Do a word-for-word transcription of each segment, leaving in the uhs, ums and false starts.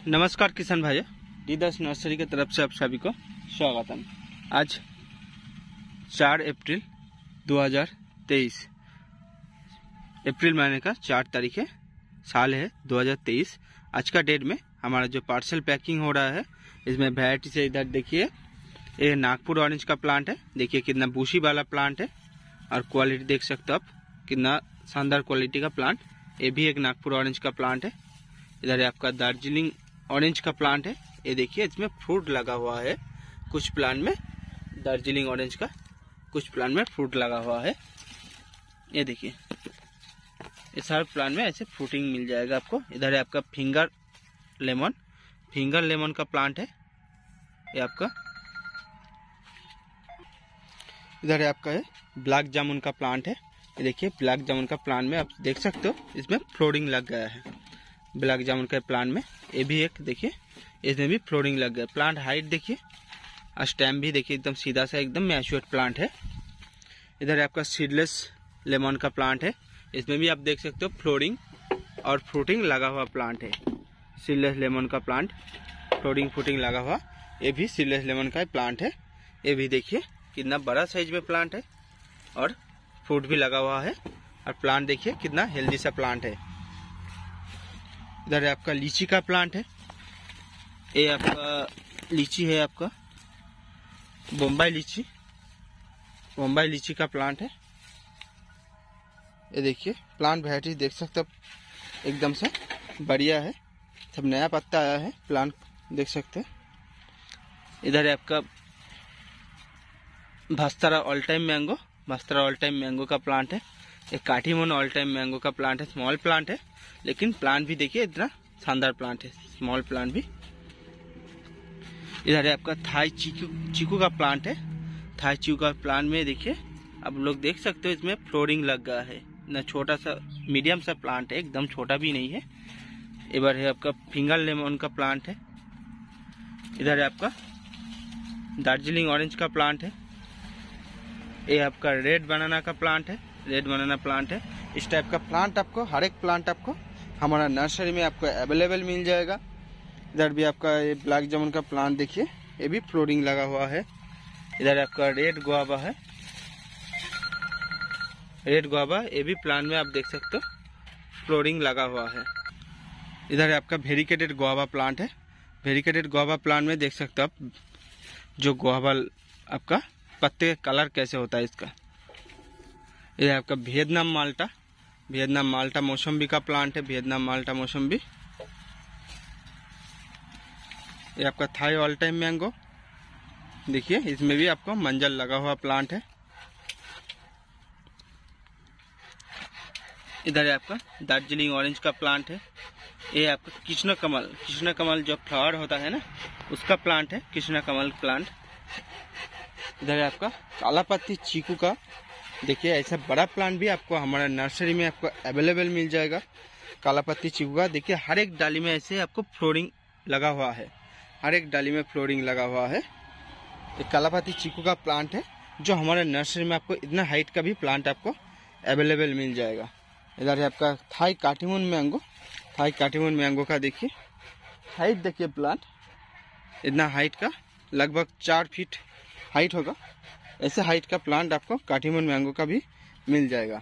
नमस्कार किसान भाई, डीदास नर्सरी की तरफ से आप सभी को स्वागतम। आज चार अप्रैल दो हज़ार तेईस, अप्रैल महीने का चार तारीख है, साल है दो हज़ार तेईस। आज का डेट में हमारा जो पार्सल पैकिंग हो रहा है, इसमें वैरायटी से इधर देखिए, ये नागपुर ऑरेंज का प्लांट है। देखिए कितना बूशी वाला प्लांट है और क्वालिटी देख सकते हो आप, कितना शानदार क्वालिटी का प्लांट। ये भी एक नागपुर ऑरेंज का प्लांट है। इधर आपका दार्जिलिंग ऑरेंज का प्लांट है। ये देखिए इसमें फ्रूट लगा हुआ है, कुछ प्लांट में दार्जिलिंग ऑरेंज का, कुछ प्लांट में फ्रूट लगा हुआ है। ये देखिए, ये सारे प्लांट में ऐसे फ्रूटिंग मिल जाएगा आपको। इधर है आपका फिंगर लेमन, फिंगर लेमन का प्लांट है ये आपका। इधर है आपका है ब्लैक जामुन का प्लांट है। ये देखिए ब्लैक जामुन का प्लांट में आप देख सकते हो, इसमें फ्लोरिंग लग गया है। ब्लैक जामुन के प्लांट में ये भी एक देखिए, इसमें भी फ्लोरिंग लग गया। प्लांट हाइट देखिए, स्टेम भी देखिए एकदम सीधा सा, एकदम मैच्योर प्लांट है। इधर आपका सीडलेस लेमन का प्लांट है। इसमें भी आप देख सकते हो फ्लोरिंग और फ्रूटिंग लगा हुआ प्लांट है। सीडलेस लेमन का प्लांट, फ्लोरिंग फ्रूटिंग लगा हुआ, ये भी सीडलेस लेमन का प्लांट है। ये भी देखिए कितना बड़ा साइज में प्लांट है और फ्रूट भी लगा हुआ है। और प्लांट देखिए कितना हेल्दी सा प्लांट है। इधर आपका लीची का प्लांट है। ये आपका लीची है, आपका बम्बई लीची, बम्बई लीची का प्लांट है। ये देखिए प्लांट वैरायटी देख सकते हो, एकदम से बढ़िया है, सब नया पत्ता आया है, प्लांट देख सकते हैं। इधर है आपका भास्तरा ऑल टाइम मैंगो, भास्तरा ऑल टाइम मैंगो का प्लांट है। एक काठीमोन ऑल टाइम मैंगो का प्लांट है। स्मॉल प्लांट है, लेकिन प्लांट भी देखिए इतना शानदार प्लांट है, स्मॉल प्लांट भी। इधर है आपका थाई चीकू, चीकू का प्लांट है। थाई चीकू का प्लांट में देखिए आप लोग देख सकते हो, इसमें फ्लोरिंग लग गया है ना, छोटा सा मीडियम सा प्लांट है, एकदम छोटा भी नहीं है। इधर है आपका फिंगर लेमन का प्लांट है। इधर है आपका दार्जिलिंग ऑरेंज का प्लांट है। ये आपका रेड बनाना का प्लांट है, रेड बनाना प्लांट है। इस टाइप का प्लांट आपको, हर एक प्लांट आपको हमारा नर्सरी में आपको अवेलेबल मिल जाएगा। इधर भी आपका ये ब्लैक जामुन का प्लांट देखिए, ये भी फ्लोरिंग लगा हुआ है। इधर आपका रेड गुआवा है, रेड गुआवा, ये भी प्लांट में आप देख सकते हो फ्लोरिंग लगा हुआ है। इधर आपका वेरिकेटेड गुआवा प्लांट है। वेरिकेटेड गुआवा प्लांट में देख सकते हो आप, जो गुआवा आपका पत्ते का कलर कैसे होता है इसका। ये आपका वियतनाम माल्टा, वियतनाम माल्टा मौसम्बी का प्लांट है, वियतनाम माल्टा मौसम्बी। ये आपका थाई ऑल टाइम मैंगो, देखिए इसमें भी आपको मंजर लगा हुआ प्लांट है। इधर है आपका दार्जिलिंग ऑरेंज का प्लांट है। ये आपका कृष्ण कमल, कृष्ण कमल जो फ्लावर होता है ना, उसका प्लांट है, कृष्ण कमल प्लांट। इधर है आपका काला पत्ती चीकू का, देखिए ऐसा बड़ा प्लांट भी आपको हमारा नर्सरी में आपको अवेलेबल मिल जाएगा। काला पत्ती चीकू का देखिए हर एक डाली में ऐसे आपको फ्लोरिंग लगा हुआ है, हर एक डाली में फ्लोरिंग लगा हुआ है। एक काला पत्ती चीकू का प्लांट है, जो हमारे नर्सरी में आपको इतना हाइट का भी प्लांट आपको अवेलेबल मिल जाएगा। इधर है आपका Thai Kathimon mango, Thai Kathimon mango का देखिए हाइट, देखिए प्लांट इतना हाइट का, लगभग चार फीट हाइट होगा। ऐसे हाइट का प्लांट आपको काठीमोन मैंगो का भी मिल जाएगा।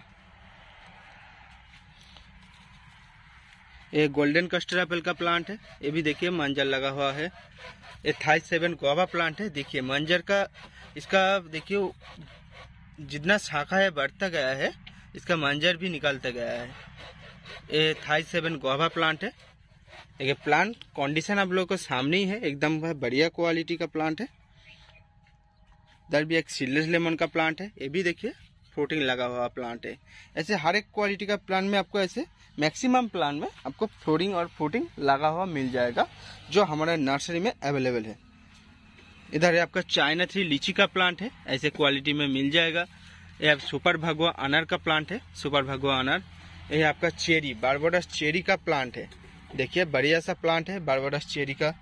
ये गोल्डन कस्टर्ड एप्पल का प्लांट है। ये भी देखिए मंजर लगा हुआ है। ये थाई सेवन गुआवा प्लांट है। देखिए मंजर का, इसका देखिए जितना शाखा है बढ़ता गया है, इसका मंजर भी निकलता गया है। ये थाई सेवन गुआवा प्लांट है। देखिए प्लांट कंडीशन आप लोगों को सामने ही है, एकदम बढ़िया क्वालिटी का प्लांट है। इधर भी एक सीडलेस लेमन का प्लांट है। ये भी देखिए फ्रूटिंग लगा हुआ प्लांट है। ऐसे हर एक क्वालिटी का प्लांट में आपको, ऐसे मैक्सिमम प्लांट में आपको फ्लोरिंग और फ्रूटिंग लगा हुआ मिल जाएगा, जो हमारे नर्सरी में अवेलेबल है। इधर है आपका चाइना थ्री लीची का प्लांट है, ऐसे क्वालिटी में मिल जाएगा। ये सुपर भगवा अनार का प्लांट है, सुपर भगवा अनार। ये आपका चेरी, बारबोडस चेरी का प्लांट है। देखिए बढ़िया सा प्लांट है बारबोडस चेरी का।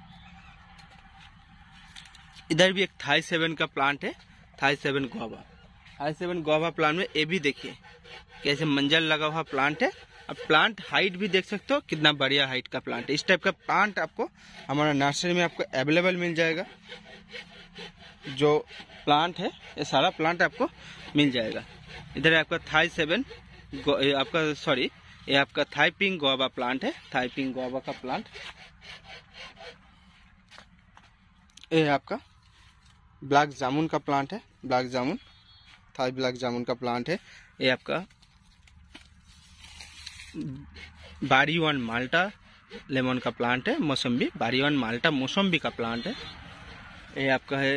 इधर भी एक थाई सेवन का प्लांट है, Thai seven guava, Thai seven guava plant में ये भी देखिए कैसे मंजर लगा हुआ प्लांट है अब प्लांट हाइट भी देख सकते हो कितना बढ़िया हाइट का प्लांट है। इस टाइप का प्लांट आपको हमारा नर्सरी में आपको अवेलेबल मिल जाएगा। जो प्लांट है ये सारा प्लांट आपको मिल जाएगा। इधर आपका थाई सेवन आपका सॉरी ये आपका थाई पिंक गुआवा प्लांट है। थाई पिंक गुआवा का प्लांट ये आपका ब्लैक जामुन का प्लांट है। ब्लैक जामुन थाई ब्लैक जामुन का प्लांट है। ये आपका बारी वन माल्टा लेमन का प्लांट है। मौसम्बी बारी वन माल्टा मौसम्बी का प्लांट है। ये आपका है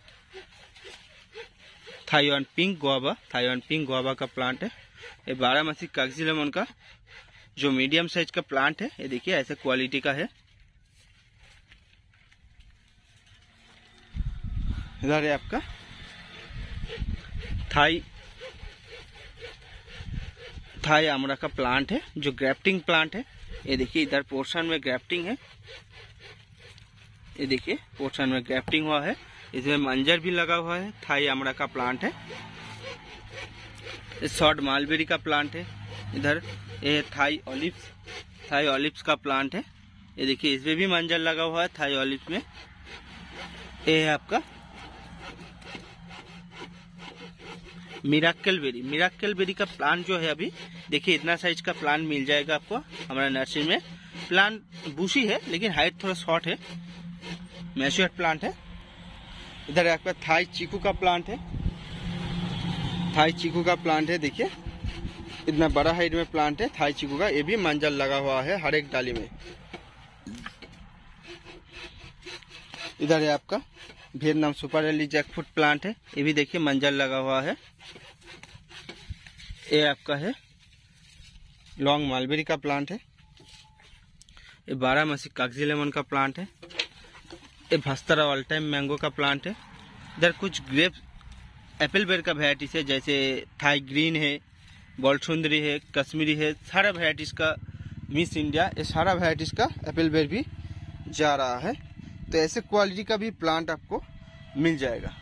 Taiwan pink guava Taiwan pink guava का प्लांट है। ये बारहमासी कागजी लेमन का जो मीडियम साइज का प्लांट है। ये देखिए ऐसे क्वालिटी का है। इधर है आपका थाई थाई आमरा का प्लांट है जो ग्राफ्टिंग प्लांट है। ये देखिए इधर पोर्शन में ग्राफ्टिंग है। ये देखिए पोर्शन में ग्राफ्टिंग हुआ है। इसमें मंजर भी लगा हुआ है। थाई आमरा का प्लांट है। शॉर्ट मालबेरी का प्लांट है। इधर ये थाई ऑलिव्स थाई ऑलिव्स का प्लांट है। ये देखिए इसमें भी मंजर लगा हुआ है थाई ऑलिव्स में। ये है आपका मिराक्कल बेरी मिराक्कल बेरी का प्लांट जो है अभी देखिए इतना साइज का प्लांट मिल जाएगा आपको हमारा नर्सरी में। प्लांट बूशी है लेकिन हाइट थोड़ा शॉर्ट है। मैच्योर प्लांट है। इधर आपका थाई चीकू का प्लांट है। थाई चीकू का प्लांट है। देखिए इतना बड़ा हाइट में प्लांट है थाई चीकू का। ये भी मंजर लगा हुआ है हर एक डाली में। इधर है आपका Vietnam super early jackfruit plant है। ये भी देखिए मंजर लगा हुआ है। ये आपका है लॉन्ग मालबेरी का प्लांट है। ये बारहमासी कागजी लेमन का प्लांट है। ये भस्तरा ऑल टाइम मैंगो का प्लांट है। इधर कुछ ग्रेप एप्पल बेर का वैराइटीज है जैसे थाई ग्रीन है, बॉलसुंदरी है, कश्मीरी है। सारा वैराइटीज का मिस इंडिया ये सारा वैराइटीज का एप्पल बेर भी जा रहा है। तो ऐसे क्वालिटी का भी प्लांट आपको मिल जाएगा।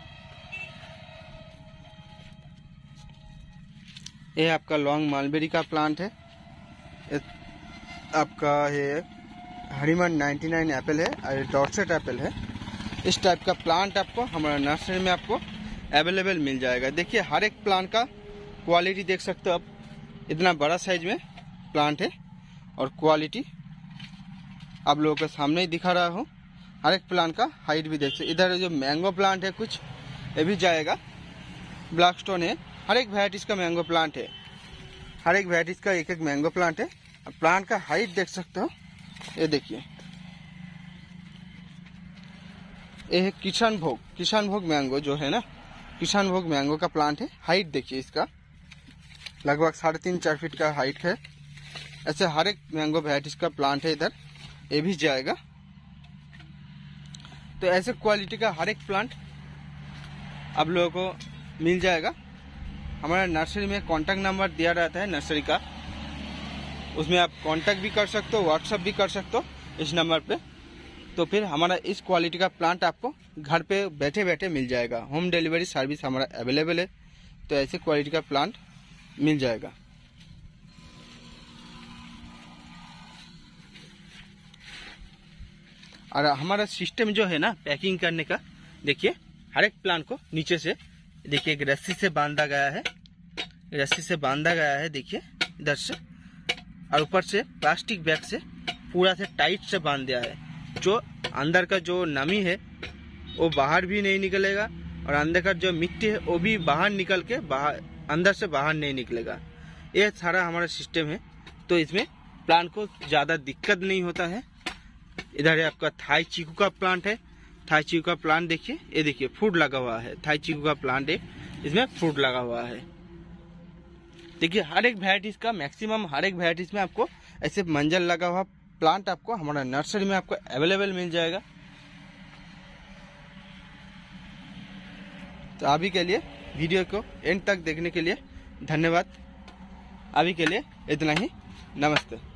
ये आपका लॉन्ग मालबेरी का प्लांट है। ये आपका है हरीमन निन्यानवे एप्पल है और डॉटसेट एप्पल है। इस टाइप का प्लांट आपको हमारा नर्सरी में आपको अवेलेबल मिल जाएगा। देखिए हर एक प्लांट का क्वालिटी देख सकते हो आप। इतना बड़ा साइज में प्लांट है और क्वालिटी आप लोगों के सामने ही दिखा रहा हूँ। हर एक प्लांट का हाइट भी देख सकते। इधर जो मैंगो प्लांट है कुछ ये भी जाएगा। ब्लैक स्टोन है। हर एक वैराइटीज का मैंगो प्लांट है। हर एक वैराइटीज का एक एक मैंगो प्लांट है। प्लांट का हाइट देख सकते हो। ये देखिए ये है किसान भोग किसान भोग मैंगो जो है ना किसान भोग मैंगो का प्लांट है। हाइट देखिए इसका लगभग साढ़े तीन चार फीट का हाइट है। ऐसे हर एक मैंगो वैराइटीज का प्लांट है। इधर ये भी जाएगा। तो ऐसे क्वालिटी का हर एक प्लांट आप लोगों को मिल जाएगा। हमारा नर्सरी में कांटेक्ट नंबर दिया रहता है नर्सरी का। उसमें आप कांटेक्ट भी कर सकते हो, व्हाट्सएप भी कर सकते हो इस नंबर पे। तो फिर हमारा इस क्वालिटी का प्लांट आपको घर पे बैठे बैठे मिल जाएगा। होम डिलीवरी सर्विस हमारा अवेलेबल है। तो ऐसे क्वालिटी का प्लांट मिल जाएगा। और हमारा सिस्टम जो है ना पैकिंग करने का देखिए हर एक प्लांट को नीचे से देखिए एक रस्सी से बांधा गया है। रस्सी से बांधा गया है देखिए इधर से और ऊपर से प्लास्टिक बैग से पूरा से टाइट से बांध दिया है। जो अंदर का जो नमी है वो बाहर भी नहीं निकलेगा और अंदर का जो मिट्टी है वो भी बाहर निकल के बाहर अंदर से बाहर नहीं निकलेगा। ये सारा हमारा सिस्टम है। तो इसमें प्लांट को ज़्यादा दिक्कत नहीं होता है। इधर है आपका थाई चीकू का प्लांट है। थाई चीकू का प्लांट देखिए ये देखिए फ्रूट लगा हुआ है। थाई चीकू का प्लांट है इसमें फ्रूट लगा हुआ है। देखिए हर एक वैराइटीज का मैक्सिमम हर एक वैराइटीज में आपको ऐसे मंजर लगा हुआ प्लांट आपको हमारा नर्सरी में आपको अवेलेबल मिल जाएगा। तो अभी के लिए वीडियो को एंड तक देखने के लिए धन्यवाद। अभी के लिए इतना ही। नमस्ते।